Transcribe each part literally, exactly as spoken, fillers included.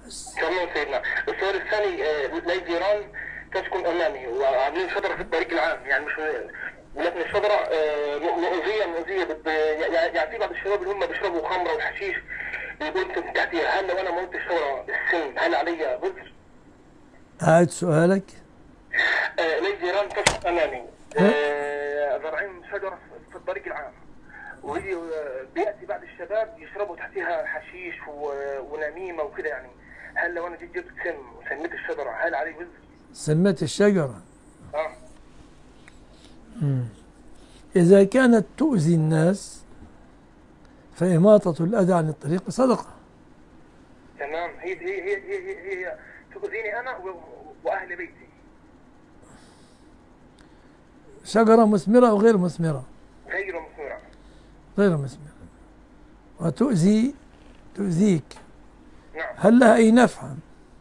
تمام سيدنا. السؤال الثاني، آه، لي جيران تسكن امامي وعاملين شجره في الطريق العام، يعني مش، ولكن الشجره آه، مؤذيه مؤذيه بت- يعني يعني في بعض الشباب اللي هم بيشربوا خمره وحشيش يقول من تحتها، هل لو انا موت الشجره بالسن هل علي وزر؟ أعد سؤالك. آه، لي جيران تسكن امامي، ها؟ آه، زارعين شجره في الطريق العام، ويجي آه، بياتي بعض الشباب يشربوا تحتها حشيش و- ونميمه وكده، يعني هل لو انا جيت جبت سم وسميت الشجره هل علي وزر؟ سميت الشجرة. اه. إذا كانت تؤذي الناس فإماطة الأذى عن الطريق صدقة. تمام. هي هي هي هي هي, هي تؤذيني انا و- واهل بيتي. شجرة مثمرة أو غير مثمرة؟ غير مثمره. غير مثمرة. وتؤذي، تؤذيك. نعم. هل لها أي نفع؟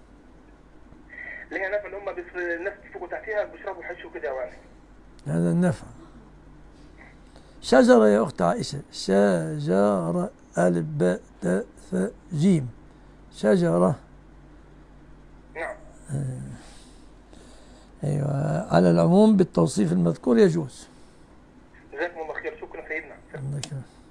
ليها نفع، اللي هم بس الناس بيفوقوا تحتها بيشربوا حش وكده يعني. هذا النفع. شجرة يا أخت عائشة، شجرة، ألف باء تاء ثاء جيم، شجرة. نعم. أيوة، على العموم بالتوصيف المذكور يجوز. جزاكم الله خير، شكرا سيدنا. عندك